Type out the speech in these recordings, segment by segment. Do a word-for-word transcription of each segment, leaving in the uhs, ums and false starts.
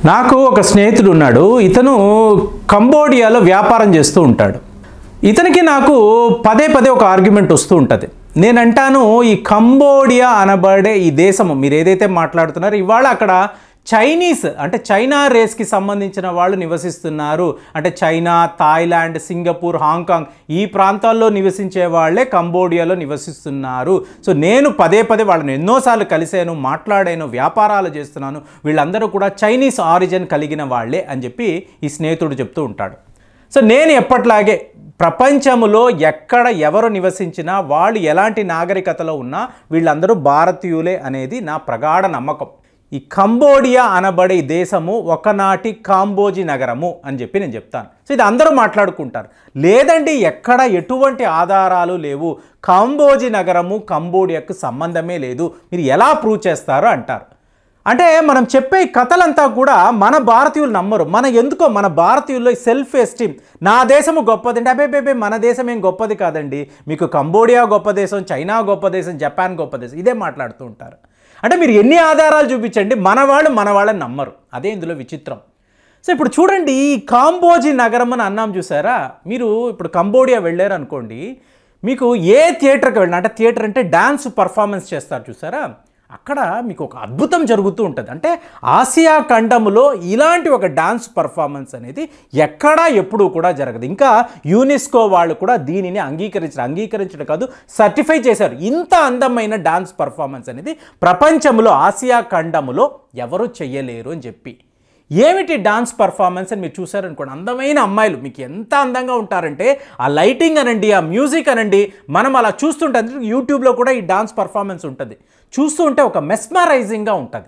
నాకు ఒక స్నేహితుడు ఉన్నాడు. ఇతను కంబోడియాలో వ్యాపారం చేస్తూ ఉంటాడు. ఇతనికి నాకు పదే పదే ఒక ఆర్గ్యుమెంట్ వస్తూ ఉంటుంది. నేనంటాను, ఈ కంబోడియా అనబడే ఈ దేశము మీరు ఏదైతే మాట్లాడుతున్నారో ఇవాళ అక్కడ చైనీస్ అంటే చైనా రేస్కి సంబంధించిన వాళ్ళు నివసిస్తున్నారు. అంటే చైనా, థాయిలాండ్, సింగపూర్, హాంకాంగ్ ఈ ప్రాంతాల్లో నివసించే వాళ్ళే కంబోడియాలో నివసిస్తున్నారు. సో నేను పదే పదే వాళ్ళని ఎన్నోసార్లు కలిశాను, మాట్లాడాను, వ్యాపారాలు చేస్తున్నాను. వీళ్ళందరూ కూడా చైనీస్ ఆరిజిన్ కలిగిన వాళ్ళే అని చెప్పి ఈ స్నేహితుడు చెప్తూ ఉంటాడు. సో నేను ఎప్పట్లాగే ప్రపంచంలో ఎక్కడ ఎవరు నివసించినా వాళ్ళు ఎలాంటి నాగరికతలో ఉన్నా వీళ్ళందరూ భారతీయులే అనేది నా ప్రగాఢ నమ్మకం. ఈ కంబోడియా అనబడే దేశము ఒకనాటి కాంబోజీ నగరము అని చెప్పి నేను చెప్తాను. సో ఇది అందరూ మాట్లాడుకుంటారు. లేదండి, ఎక్కడ ఎటువంటి ఆధారాలు లేవు, కాంబోజీ నగరము కంబోడియాకు సంబంధమే లేదు, మీరు ఎలా ప్రూవ్ చేస్తారో అంటారు. అంటే మనం చెప్పే కథలంతా కూడా మన భారతీయులు నమ్మరు. మన ఎందుకో మన భారతీయుల్లో సెల్ఫ్ ఎస్టీమ్, నా దేశము గొప్పదండి, అబే బేబే మన దేశం ఏం గొప్పది కాదండి, మీకు కంబోడియా గొప్ప దేశం, చైనా గొప్ప దేశం, జపాన్ గొప్ప దేశం, ఇదే మాట్లాడుతూ ఉంటారు. అంటే మీరు ఎన్ని ఆధారాలు చూపించండి, మన వాళ్ళు మన వాళ్ళని నమ్మరు. అదే ఇందులో విచిత్రం. సో ఇప్పుడు చూడండి, ఈ కాంబోజీ నగరం అని అన్నాం చూసారా, మీరు ఇప్పుడు కంబోడియా వెళ్ళారు అనుకోండి, మీకు ఏ థియేటర్కి వెళ్ళినా, అంటే థియేటర్ అంటే డ్యాన్స్ పర్ఫార్మెన్స్ చేస్తారు చూసారా, అక్కడ మీకు ఒక అద్భుతం జరుగుతూ ఉంటుంది. అంటే ఆసియా ఖండంలో ఇలాంటి ఒక డాన్స్ పర్ఫార్మెన్స్ అనేది ఎక్కడా ఎప్పుడూ కూడా జరగదు. ఇంకా యునెస్కో వాళ్ళు కూడా దీనిని అంగీకరించారు. అంగీకరించడం కాదు, సర్టిఫై చేశారు. ఇంత అందమైన డాన్స్ పర్ఫార్మెన్స్ అనేది ప్రపంచంలో ఆసియా ఖండంలో ఎవరు చెయ్యలేరు అని చెప్పి. ఏమిటి డాన్స్ పర్ఫార్మెన్స్ అని మీరు చూసారనుకోండి, అందమైన అమ్మాయిలు మీకు ఎంత అందంగా ఉంటారంటే ఆ లైటింగ్ అనండి, ఆ మ్యూజిక్ అనండి, మనం అలా చూస్తుంటే యూట్యూబ్లో కూడా ఈ డాన్స్ పర్ఫార్మెన్స్ ఉంటుంది. చూస్తూ ఉంటే ఒక మెస్మరైజింగ్గా ఉంటుంది.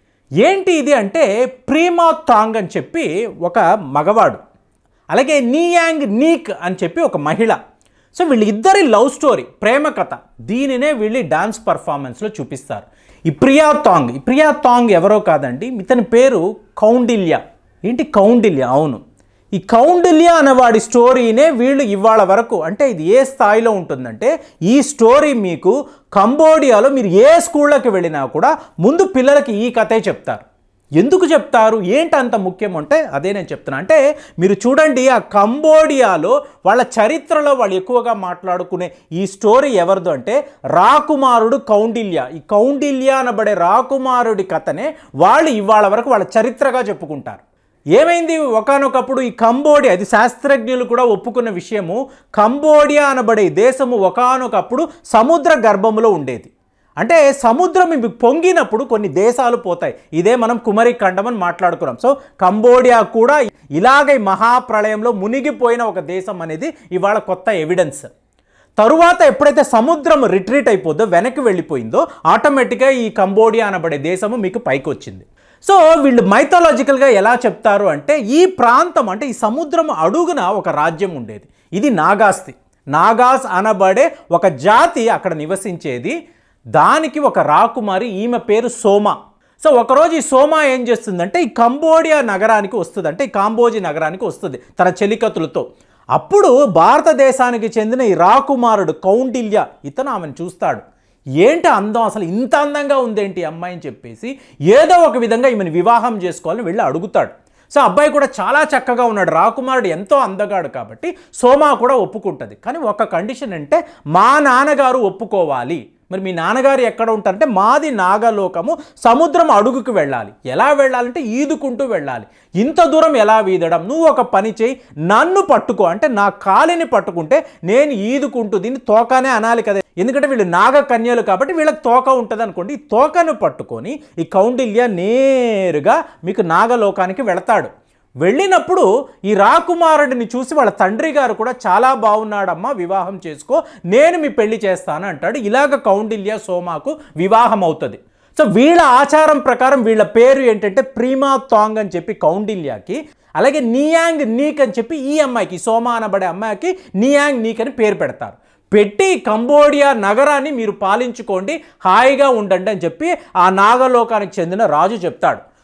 ఏంటి ఇది అంటే ప్రీమా తాంగ్ అని చెప్పి ఒక మగవాడు, అలాగే నియాంగ్ నీక్ అని చెప్పి ఒక మహిళ. సో వీళ్ళిద్దరి లవ్ స్టోరీ, ప్రేమ కథ, దీనినే వీళ్ళు డాన్స్ పర్ఫార్మెన్స్లో చూపిస్తారు. ఈ ప్రియా తాంగ్, ఈ ప్రియా తాంగ్ ఎవరో కాదండి, ఇతని పేరు కౌండిల్య. ఏంటి కౌండిల్య? అవును, ఈ కౌండిల్య అనేవాడి స్టోరీనే వీళ్ళు ఇవాళ వరకు, అంటే ఇది ఏ స్థాయిలో ఉంటుందంటే, ఈ స్టోరీ మీకు కంబోడియాలో మీరు ఏ స్కూళ్ళకి వెళ్ళినా కూడా ముందు పిల్లలకి ఈ కథే చెప్తారు. ఎందుకు చెప్తారు, ఏంటి అంత ముఖ్యం అంటే అదే నేను చెప్తున్నా. అంటే మీరు చూడండి, ఆ కంబోడియాలో వాళ్ళ చరిత్రలో వాళ్ళు ఎక్కువగా మాట్లాడుకునే ఈ స్టోరీ ఎవరిదో అంటే రాకుమారుడు కౌండిల్య. ఈ కౌండిల్య అనబడే రాకుమారుడి కథనే వాళ్ళు ఇవాళ వరకు వాళ్ళ చరిత్రగా చెప్పుకుంటారు. ఏమైంది, ఒకానొకప్పుడు ఈ కంబోడియా, అది శాస్త్రజ్ఞులు కూడా ఒప్పుకున్న విషయము, కంబోడియా అనబడే దేశము ఒకానొకప్పుడు సముద్ర గర్భంలో ఉండేది. అంటే సముద్రం పొంగినప్పుడు కొన్ని దేశాలు పోతాయి. ఇదే మనం కుమరి ఖండం అని మాట్లాడుకున్నాం. సో కంబోడియా కూడా ఇలాగ మహాప్రళయంలో మునిగిపోయిన ఒక దేశం అనేది ఇవాళ కొత్త ఎవిడెన్స్. తరువాత ఎప్పుడైతే సముద్రం రిట్రీట్ అయిపోద్దో, వెనక్కి వెళ్ళిపోయిందో, ఆటోమేటిక్గా ఈ కంబోడియా అనబడే దేశము మీకు పైకి వచ్చింది. సో వీళ్ళు మైథాలజికల్గా ఎలా చెప్తారు అంటే, ఈ ప్రాంతం అంటే ఈ సముద్రం అడుగున ఒక రాజ్యం ఉండేది. ఇది నాగాస్తి. నాగాస్ అనబడే ఒక జాతి అక్కడ నివసించేది. దానికి ఒక రాకుమారి, ఈమె పేరు సోమా. సో ఒకరోజు ఈ సోమా ఏం చేస్తుందంటే ఈ కంబోడియా నగరానికి వస్తుంది, అంటే ఈ కాంబోజీ నగరానికి వస్తుంది తన చెలికతులతో. అప్పుడు భారతదేశానికి చెందిన ఈ రాకుమారుడు కౌండిల్య, ఇతను ఆమెను చూస్తాడు. ఏంటి అందం, అసలు ఇంత అందంగా ఉందేంటి అమ్మాయి అని చెప్పేసి ఏదో ఒక విధంగా ఈమెను వివాహం చేసుకోవాలని వెళ్ళి అడుగుతాడు. సో అబ్బాయి కూడా చాలా చక్కగా ఉన్నాడు, రాకుమారుడు ఎంతో అందగాడు కాబట్టి సోమా కూడా ఒప్పుకుంటుంది. కానీ ఒక కండిషన్ అంటే, మా నాన్నగారు ఒప్పుకోవాలి. మరి మీ నాన్నగారు ఎక్కడ ఉంటారంటే, మాది నాగలోకము, సముద్రం అడుగుకు వెళ్ళాలి. ఎలా వెళ్ళాలంటే ఈదుకుంటూ వెళ్ళాలి. ఇంత దూరం ఎలా ఈదడం, నువ్వు ఒక పని చేయి, నన్ను పట్టుకో, అంటే నా కాలిని పట్టుకుంటే నేను ఈదుకుంటూ, దీన్ని తోకనే అనాలి కదా, ఎందుకంటే వీళ్ళు నాగ కన్యలు కాబట్టి వీళ్ళకి తోక ఉంటుంది అనుకోండి. ఈ తోకను పట్టుకొని ఈ కౌండిల్య నేరుగా మీకు నాగలోకానికి వెళతాడు. వెళ్ళినప్పుడు ఈ రాకుమారుడిని చూసి వాళ్ళ తండ్రి గారు కూడా, చాలా బాగున్నాడమ్మా, వివాహం చేసుకో, నేను మీ పెళ్లి చేస్తాను అంటాడు. ఇలాగ కౌండిల్య సోమాకు వివాహం అవుతుంది. సో వీళ్ళ ఆచారం ప్రకారం వీళ్ళ పేరు ఏంటంటే ప్రీమా తాంగ్ అని చెప్పి కౌండిల్యకి, అలాగే నియాంగ్ నీక్ అని చెప్పి ఈ అమ్మాయికి, సోమా అనబడే అమ్మాయికి నియాంగ్ నీక్ అని పేరు పెడతారు. పెట్టి కంబోడియా నగరాన్ని మీరు పాలించుకోండి, హాయిగా ఉండండి అని చెప్పి ఆ నాగలోకానికి చెందిన రాజు చెప్తాడు.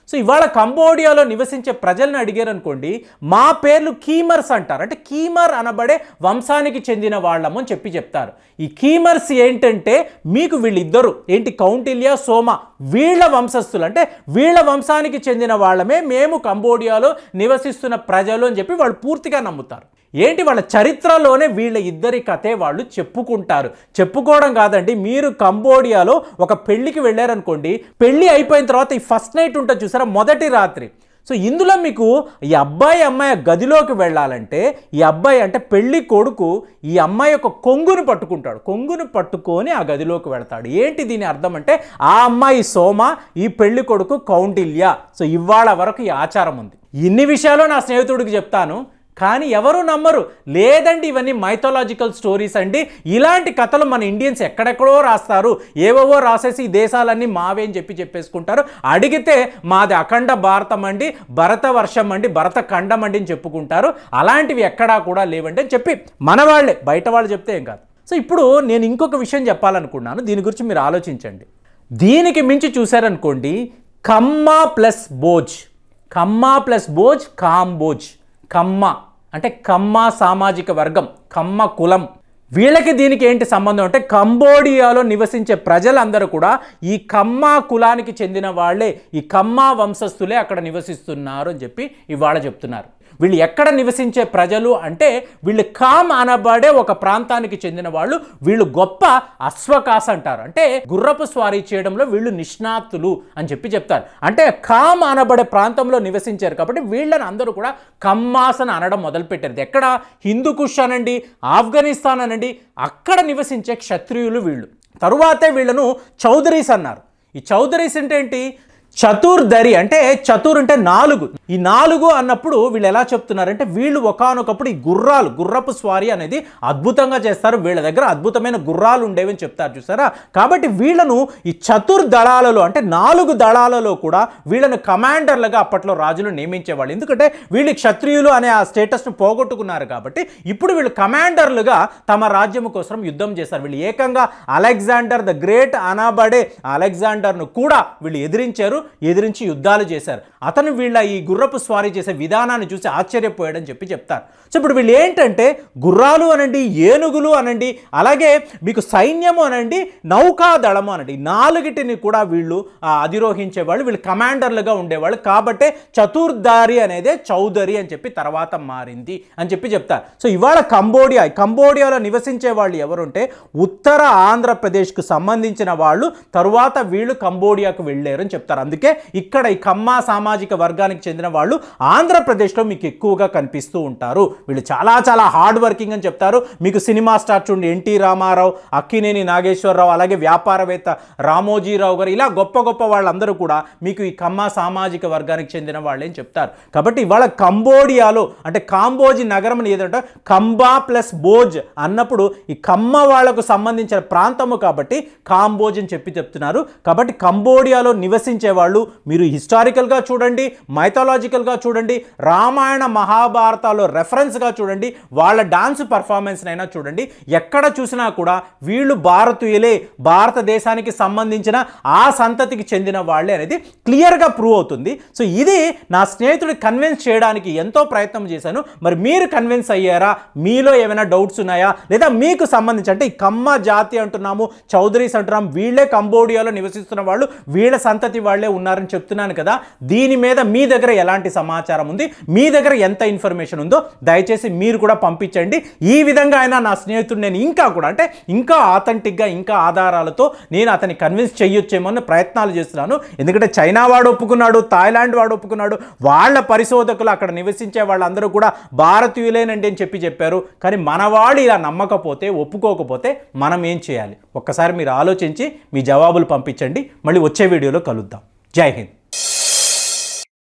సో ఇవాళ కంబోడియాలో నివసించే ప్రజలను అడిగారు అనుకోండి, మా పేర్లు కీమర్స్ అంటారు. అంటే కీమర్ అనబడే వంశానికి చెందిన వాళ్ళము అని చెప్పి చెప్తారు. ఈ కీమర్స్ ఏంటంటే మీకు వీళ్ళిద్దరు ఏంటి కౌంటిల్య, సోమ వీళ్ళ వంశస్థులు, అంటే వీళ్ళ వంశానికి చెందిన వాళ్ళమే మేము కంబోడియాలో నివసిస్తున్న ప్రజలు అని చెప్పి వాళ్ళు పూర్తిగా నమ్ముతారు. ఏంటి వాళ్ళ చరిత్రలోనే వీళ్ళ ఇద్దరి కథే వాళ్ళు చెప్పుకుంటారు. చెప్పుకోవడం కాదండి, మీరు కంబోడియాలో ఒక పెళ్ళికి వెళ్ళారనుకోండి, పెళ్ళి అయిపోయిన తర్వాత ఈ ఫస్ట్ నైట్ ఉంటుంది చూసారా, మొదటి రాత్రి. సో ఇందులో మీకు ఈ అబ్బాయి అమ్మాయి గదిలోకి వెళ్ళాలంటే ఈ అబ్బాయి అంటే పెళ్లి కొడుకు ఈ అమ్మాయి యొక్క కొంగును పట్టుకుంటాడు. కొంగును పట్టుకొని ఆ గదిలోకి వెళ్తాడు. ఏంటి దీని అర్థం అంటే ఆ అమ్మాయి సోమ, ఈ పెళ్లి కొడుకు కౌంటిల్య. సో ఇవాళ వరకు ఈ ఆచారం ఉంది. ఇన్ని విషయాలు నా స్నేహితుడికి చెప్తాను, కానీ ఎవరు నమ్మరు. లేదండి ఇవన్నీ మైథాలజికల్ స్టోరీస్ అండి, ఇలాంటి కథలు మన ఇండియన్స్ ఎక్కడెక్కడో రాస్తారు, ఏవేవో రాసేసి ఈ దేశాలన్నీ మావే అని చెప్పి చెప్పేసుకుంటారు. అడిగితే మాది అఖండ భారతం అండి, భరత వర్షం అండి, భరత ఖండం అండి అని చెప్పుకుంటారు. అలాంటివి ఎక్కడా కూడా లేవండి అని చెప్పి మన వాళ్ళే, బయట వాళ్ళు చెప్తే ఏం కాదు. సో ఇప్పుడు నేను ఇంకొక విషయం చెప్పాలనుకున్నాను, దీని గురించి మీరు ఆలోచించండి. దీనికి మించి చూశారనుకోండి, కమ్మా ప్లస్ బోజ్, కమ్మా ప్లస్ బోజ్ కాంబోజ్. కమ్మ అంటే కమ్మ సామాజిక వర్గం, కమ్మ కులం. వీళ్ళకి దీనికి ఏంటి సంబంధం అంటే కంబోడియాలో నివసించే ప్రజలందరూ కూడా ఈ కమ్మ కులానికి చెందిన వాళ్ళే, ఈ కమ్మ వంశస్థులే అక్కడ నివసిస్తున్నారు అని చెప్పి ఇవాళ చెప్తున్నారు. వీళ్ళు ఎక్కడ నివసించే ప్రజలు అంటే వీళ్ళు కామ్ అనబడే ఒక ప్రాంతానికి చెందిన వాళ్ళు. వీళ్ళు గొప్ప అశ్వకాస అంటారు, అంటే గుర్రపు స్వారీ చేయడంలో వీళ్ళు నిష్ణాతులు అని చెప్పి చెప్తారు. అంటే కామ్ అనబడే ప్రాంతంలో నివసించారు కాబట్టి వీళ్ళని అందరూ కూడా కమ్మాస్ అని అనడం మొదలుపెట్టారు. ఎక్కడ హిందూకుష్ అనండి, ఆఫ్ఘనిస్తాన్ అనండి, అక్కడ నివసించే క్షత్రియులు వీళ్ళు. తరువాతే వీళ్ళను చౌదరీస్ అన్నారు. ఈ చౌదరీస్ అంటే ఏంటి, చతుర్దరి అంటే చతుర్ అంటే నాలుగు. ఈ నాలుగు అన్నప్పుడు వీళ్ళు ఎలా చెప్తున్నారంటే వీళ్ళు ఒకానొకప్పుడు ఈ గుర్రాలు, గుర్రపు స్వారీ అనేది అద్భుతంగా చేస్తారు, వీళ్ళ దగ్గర అద్భుతమైన గుర్రాలు ఉండేవని చెప్తారు చూసారా. కాబట్టి వీళ్ళను ఈ చతుర్ దళాలలో అంటే నాలుగు దళాలలో కూడా వీళ్ళను కమాండర్లుగా అప్పట్లో రాజులు నియమించేవాళ్ళు. ఎందుకంటే వీళ్ళు క్షత్రియులు అనే ఆ స్టేటస్ను పోగొట్టుకున్నారు కాబట్టి ఇప్పుడు వీళ్ళు కమాండర్లుగా తమ రాజ్యం కోసం యుద్ధం చేస్తారు. వీళ్ళు ఏకంగా అలెగ్జాండర్ ద గ్రేట్ అనబడే అలెగ్జాండర్ను కూడా వీళ్ళు ఎదిరించారు, ఎదిరించి యుద్ధాలు చేశారు. అతను వీళ్ళ ఈ గుర్రపు స్వారీ చేసే విధానాన్ని చూసి ఆశ్చర్యపోయాడని చెప్పి చెప్తారు. సో ఇప్పుడు వీళ్ళు ఏంటంటే గుర్రాలు అనండి, ఏనుగులు అనండి, అలాగే మీకు సైన్యము అనండి, నౌకాదళము అనండి, నాలుగిటిని కూడా వీళ్ళు అధిరోహించేవాళ్ళు, వీళ్ళు కమాండర్లుగా ఉండేవాళ్ళు. కాబట్టే చతుర్దారి అనేదే చౌదరి అని చెప్పి తర్వాత మారింది అని చెప్పి చెప్తారు. సో ఇవాళ కంబోడియా, కంబోడియాలో నివసించే వాళ్ళు ఎవరుంటే ఉత్తర ఆంధ్రప్రదేశ్కు సంబంధించిన వాళ్ళు, తరువాత వీళ్ళు కంబోడియాకు వెళ్ళారు అని చెప్తారు. అందుకే ఇక్కడ ఈ కమ్మా సామాజిక వర్గానికి చెందిన వాళ్ళు ఆంధ్రప్రదేశ్లో మీకు ఎక్కువగా కనిపిస్తూ ఉంటారు. వీళ్ళు చాలా చాలా హార్డ్ వర్కింగ్ అని చెప్తారు. మీకు సినిమా స్టార్ చూడండి, ఎన్టీ రామారావు, అక్కినేని నాగేశ్వరరావు, అలాగే వ్యాపారవేత్త రామోజీరావు గారు, ఇలా గొప్ప గొప్ప వాళ్ళందరూ కూడా మీకు ఈ కమ్మా సామాజిక వర్గానికి చెందిన వాళ్ళే అని చెప్తారు. కాబట్టి ఇవాళ కంబోడియాలో అంటే కాంబోజీ నగరం అని ఏదంటే కంబా ప్లస్ బోజ్ అన్నప్పుడు ఈ కమ్మ వాళ్లకు సంబంధించిన ప్రాంతము కాబట్టి కాంబోజ్ అని చెప్పి చెప్తున్నారు. కాబట్టి కంబోడియాలో నివసించే వాళ్ళు మీరు హిస్టారికల్గా చూడండి, మైథాలజికల్గా చూడండి, రామాయణ మహాభారతాల్లో రెఫరెన్స్గా చూడండి, వాళ్ళ డాన్స్ పర్ఫార్మెన్స్నైనా చూడండి, ఎక్కడ చూసినా కూడా వీళ్ళు భారతీయులే, భారతదేశానికి సంబంధించిన ఆ సంతతికి చెందిన వాళ్ళే అనేది క్లియర్గా ప్రూవ్ అవుతుంది. సో ఇది నా స్నేహితుడిని కన్విన్స్ చేయడానికి ఎంతో ప్రయత్నం చేశాను. మరి మీరు కన్విన్స్ అయ్యారా? మీలో ఏమైనా డౌట్స్ ఉన్నాయా? లేదా మీకు సంబంధించి అంటే ఈ కమ్మ జాతి అంటున్నాము, చౌదరీస్ అంటున్నాము, వీళ్ళే కంబోడియాలో నివసిస్తున్న వాళ్ళు, వీళ్ళ సంతతి వాళ్ళే ఉన్నారని చెప్తున్నాను కదా. దీని మీద మీ దగ్గర ఎలాంటి సమాచారం ఉంది, మీ దగ్గర ఎంత ఇన్ఫర్మేషన్ ఉందో దయచేసి మీరు కూడా పంపించండి. ఈ విధంగా అయినా నా స్నేహితుడు నేను ఇంకా కూడా అంటే ఇంకా ఆథెంటిక్గా ఇంకా ఆధారాలతో నేను అతన్ని కన్విన్స్ చేయొచ్చేమో అని ప్రయత్నాలు చేస్తున్నాను. ఎందుకంటే చైనా వాడు ఒప్పుకున్నాడు, థాయిలాండ్ వాడు ఒప్పుకున్నాడు, వాళ్ళ పరిశోధకులు అక్కడ నివసించే వాళ్ళందరూ కూడా భారతీయులేనండి అని చెప్పి చెప్పారు. కానీ మనవాడు ఇలా నమ్మకపోతే, ఒప్పుకోకపోతే మనం ఏం చేయాలి? ఒక్కసారి మీరు ఆలోచించి మీ జవాబులు పంపించండి. మళ్ళీ వచ్చే వీడియోలో కలుద్దాం. జై హింద్.